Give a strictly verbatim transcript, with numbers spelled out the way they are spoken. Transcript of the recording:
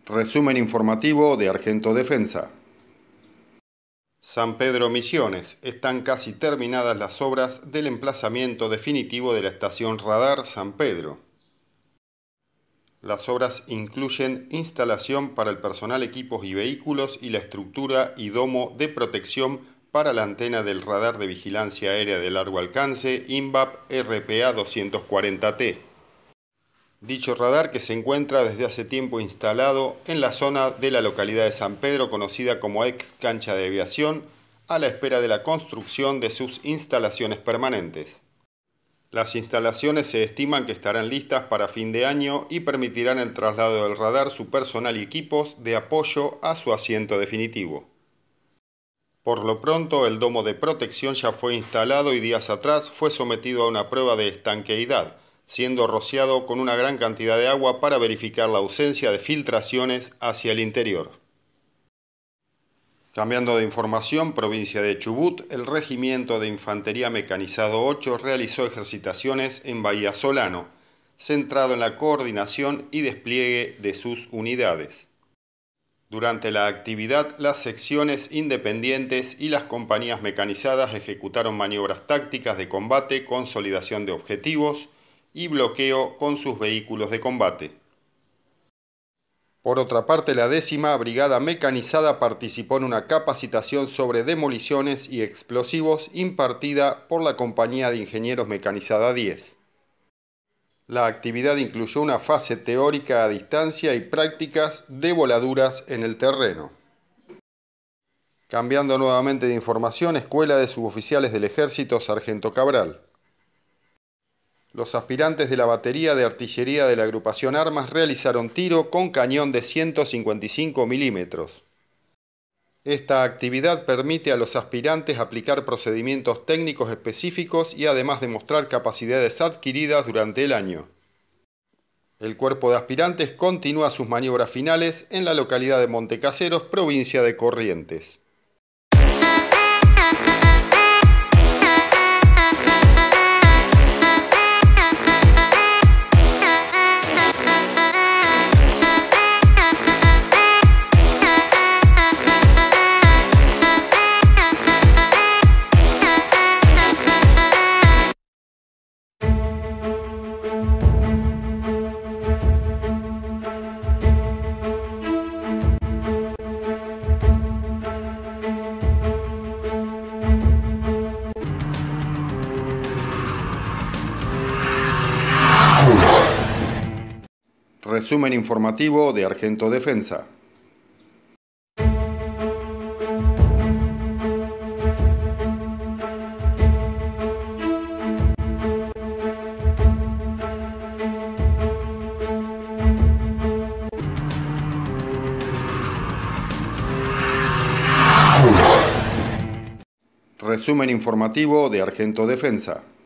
Resumen informativo de Argento Defensa. San Pedro Misiones. Están casi terminadas las obras del emplazamiento definitivo de la estación radar San Pedro. Las obras incluyen instalación para el personal, equipos y vehículos y la estructura y domo de protección para la antena del radar de vigilancia aérea de largo alcance INVAP R P A doscientos cuarenta T. Dicho radar, que se encuentra desde hace tiempo instalado en la zona de la localidad de San Pedro, conocida como ex cancha de aviación, a la espera de la construcción de sus instalaciones permanentes. Las instalaciones se estiman que estarán listas para fin de año y permitirán el traslado del radar, su personal y equipos de apoyo a su asiento definitivo. Por lo pronto, el domo de protección ya fue instalado y días atrás fue sometido a una prueba de estanqueidad, siendo rociado con una gran cantidad de agua para verificar la ausencia de filtraciones hacia el interior. Cambiando de información, provincia de Chubut, el Regimiento de Infantería Mecanizado ocho realizó ejercitaciones en Bahía Solano, centrado en la coordinación y despliegue de sus unidades. Durante la actividad, las secciones independientes y las compañías mecanizadas ejecutaron maniobras tácticas de combate, consolidación de objetivos y bloqueo con sus vehículos de combate. Por otra parte, la décima Brigada Mecanizada participó en una capacitación sobre demoliciones y explosivos impartida por la Compañía de Ingenieros Mecanizada diez. La actividad incluyó una fase teórica a distancia y prácticas de voladuras en el terreno. Cambiando nuevamente de información, Escuela de Suboficiales del Ejército Sargento Cabral. Los aspirantes de la batería de artillería de la agrupación Armas realizaron tiro con cañón de ciento cincuenta y cinco milímetros. Esta actividad permite a los aspirantes aplicar procedimientos técnicos específicos y además demostrar capacidades adquiridas durante el año. El cuerpo de aspirantes continúa sus maniobras finales en la localidad de Montecaseros, provincia de Corrientes. Resumen informativo de Argento Defensa. Resumen informativo de Argento Defensa.